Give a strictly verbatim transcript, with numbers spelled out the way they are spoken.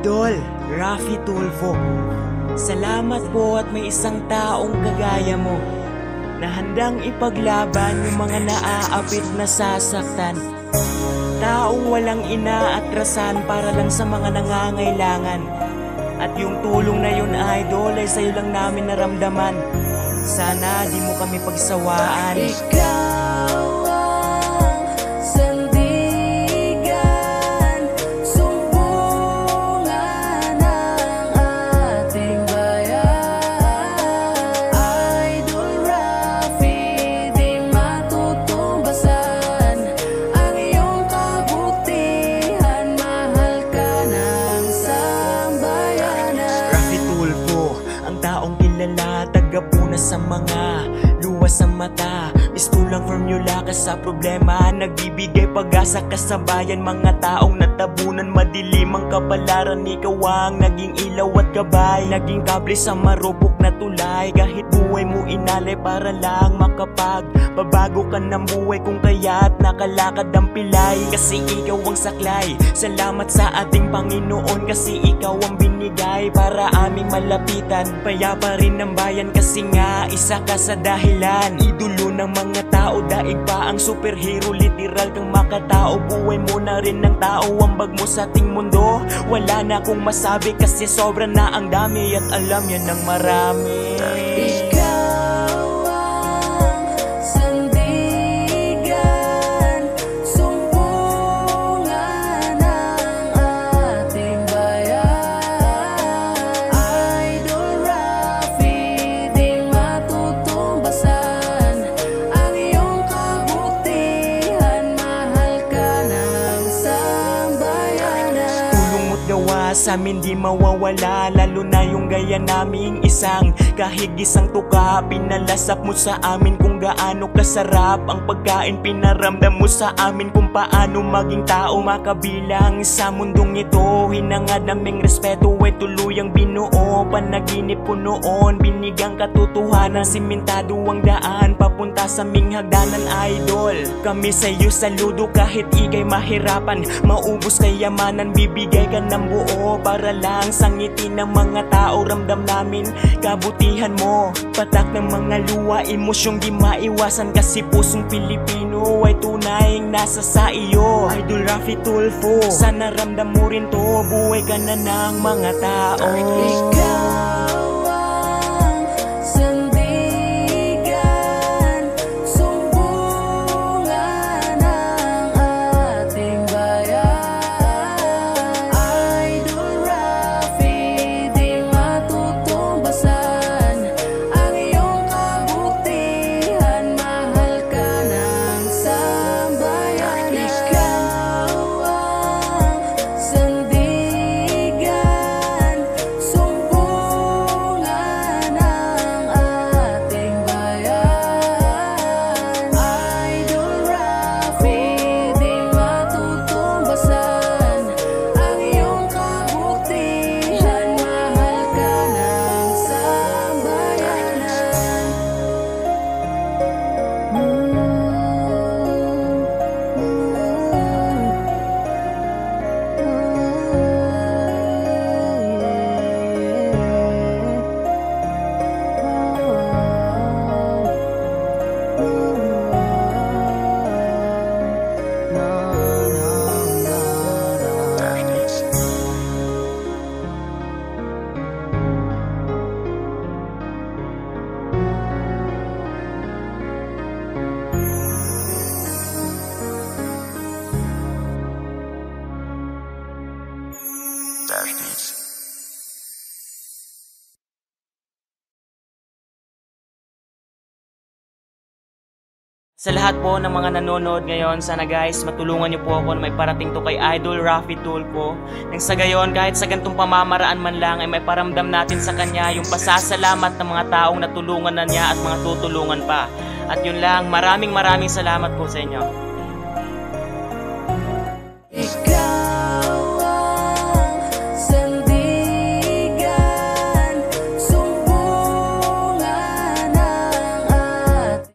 Idol Raffy Tulfo, salamat po at may isang taong kagaya mo na handang ipaglaban yung mga naaapit na sasaktan. Taong walang inaatrasan para lang sa mga nangangailangan. At yung tulong na yun, idol, ay sa'yo lang namin naramdaman. Sana di mo kami pagsawaan. Ikaw tagapuna sa mga luwas sa mata, mistulang formula ka sa problema. Nagbibigay pag-asa ka sa bayan, mga taong natabunan madilim ang kapalaran. Ikaw ang naging ilaw at gabay, naging kable sa marupok na tulay. Kahit buhay mo inalay para lang makapag babago ka ng buhay, kung kaya't nakalakad ang pilay. Kasi ikaw ang saklay, salamat sa ating Panginoon. Kasi ikaw ang binigay para aming malapitan. Payapa rin ng bayan kasi nga isa ka sa dahilan. Idolo ng mga tao, daig pa ang superhero. Literal kang makatao, buhay mo na rin ng tao. Ambag mo sa ating mundo, wala na akong masabi kasi sobra na ang dami at alam yan ng marami. Sa amin di mawawala, lalo na yung gaya naming isang kahigisang tuka. Pinalasap mo sa amin kung gaano kasarap ang pagkain. Pinaramdam mo sa amin kung paano maging tao makabilang sa mundong ito. Hinangad naming respeto ay tuluyang binuo. Panaginip ko noon, binigang katotohanan. Simentado ang daan papunta sa aming hagdanan, idol. Kami sa'yo saludo kahit ikay mahirapan. Maubos kayamanan, bibigay ka ng buo para lang sa ngiti ng mga tao. Ramdam namin kabutihan mo, patak ng mga luha, emosyong di maiwasan. Kasi pusong Pilipino ay tunay nasa sa iyo. Idol Raffy Tulfo, sana ramdam mo rin to, buhay ka na ng mga tao. Ikaw Sa lahat po ng mga nanonood ngayon, sana guys matulungan niyo po ako na may parating to kay Idol Raffy Tulfo. Nang sa gayon, kahit sa gantong pamamaraan man lang ay may paramdam natin sa kanya yung pasasalamat ng mga taong natulungan na niya at mga tutulungan pa. At yun lang, maraming maraming salamat po sa inyo.